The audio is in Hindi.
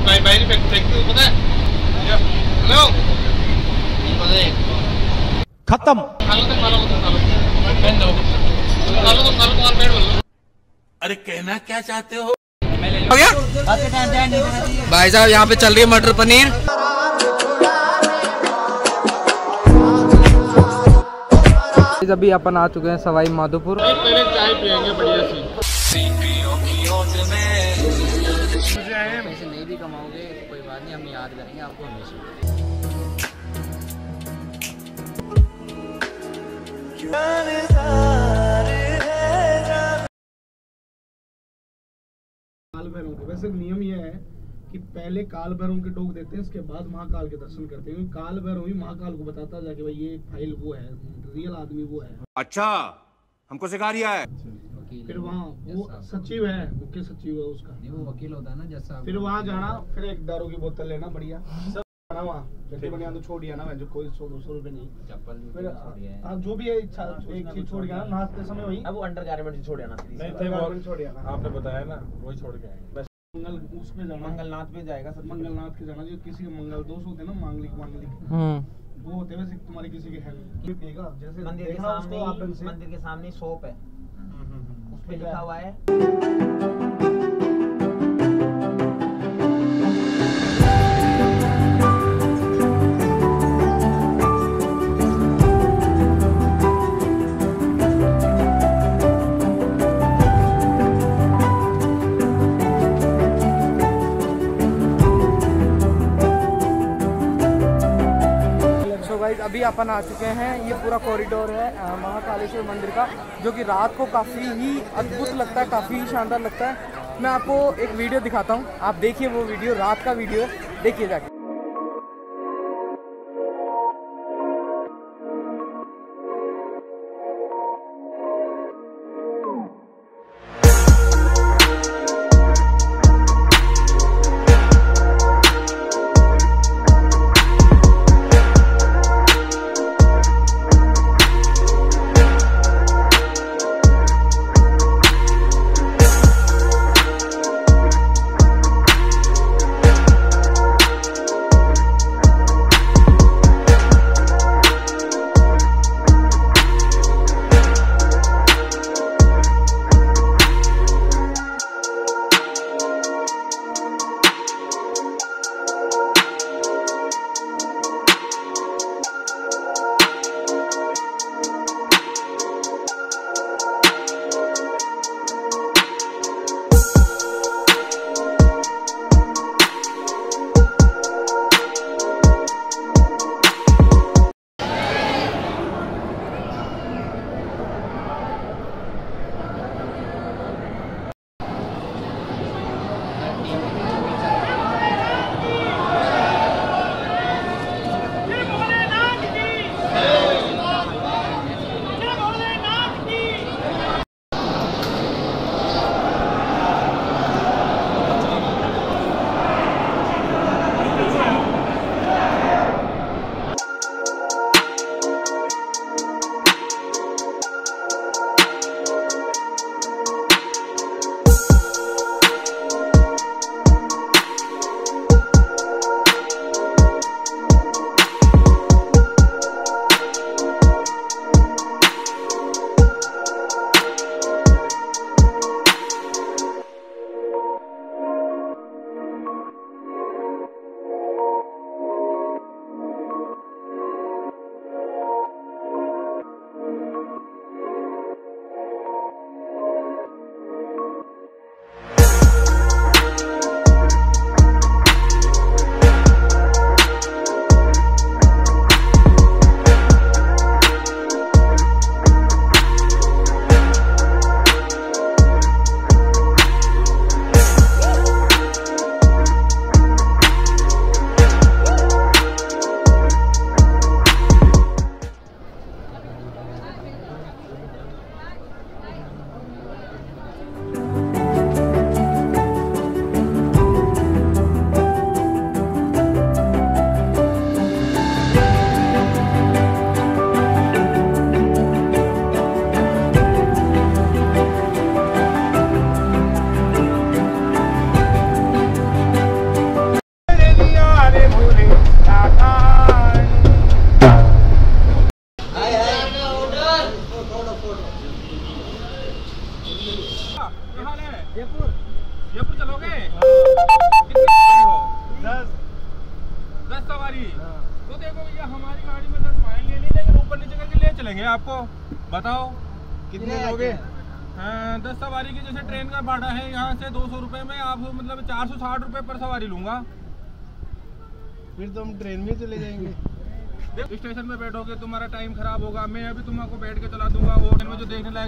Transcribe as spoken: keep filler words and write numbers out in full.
भाई भाई फेंक फेंक पता है? हेलो खत्म। खालो तो खालो तो खालो बहन दो खालो तो खालो और पेड़ बोलो। अरे कहना क्या चाहते हो? हो गया भाई साहब, यहाँ पे चल रही है मटर पनीर। अभी अपन आ चुके हैं सवाई माधोपुर। पहले चाय पियेंगे बढ़िया सी। पैसे नहीं भी कमाओगे कोई बात नहीं, हम याद करेंगे आपको हमेशा। काल भैरव के वैसे नियम ये है कि पहले काल भैरव के टोक देते हैं, इसके बाद महाकाल के दर्शन करते हैं। काल भैरव ही महाकाल को बताता है जाके भाई ये फाइल वो है, रियल आदमी वो है। अच्छा हमको सिखा रिया है। फिर वहाँ वो सचिव है, मुख्य सचिव है उसका, नहीं वो वकील होता है ना जैसा। फिर वहाँ जाना, फिर एक दारू की बोतल लेना बढ़िया सब वहाँ जट्टी बनिया तो छोड़ दिया ना, जो कोई सौ दो सौ रुपए नहीं, चप्पल फिर आप जो भी है इच्छा एक चीज छोड़ गया ना नहाते समय वही। अब वो अंडर गारमेंट छोड़ आना, नहीं थे वो छोड़ आना, आपने बताया ना वही छोड़ के आएंगे। मंगल उसमें जाना, मंगलनाथ पे जाएगा सब। मंगलनाथ के जाना, जो किसी के मंगल दोष होते हैं ना, मांगलिक मांगलिक वो होते हैं, वैसे तुम्हारे किसी के है देगा। जैसे मंदिर के सामने मंदिर के सामने शॉप है, उस पे लिखा हुआ है अभी अपन आ चुके हैं। ये पूरा कॉरिडोर है महाकालेश्वर मंदिर का, जो कि रात को काफ़ी ही अद्भुत लगता है, काफ़ी ही शानदार लगता है। मैं आपको एक वीडियो दिखाता हूँ, आप देखिए वो वीडियो, रात का वीडियो है, देखिए जाके। जयपुर जयपुर चलोगे? कितनी सवारी हो? दस दस सवारी। तो देखो भैया हमारी गाड़ी में दस आएंगे नहीं, लेकिन ऊपर नीचे करके ले चलेंगे आपको। बताओ कितने लोगे? हाँ, दस सवारी की जैसे ट्रेन का भाड़ा है यहाँ से दो सौ रुपये में, आपको मतलब चार सौ साठ रुपये पर सवारी लूँगा। फिर तो हम ट्रेन में चले जाएंगे। स्टेशन में बैठोगे तुम्हारा टाइम खराब होगा, मैं अभी तुमको बैठ के चला दूंगा और में जो देखने लायक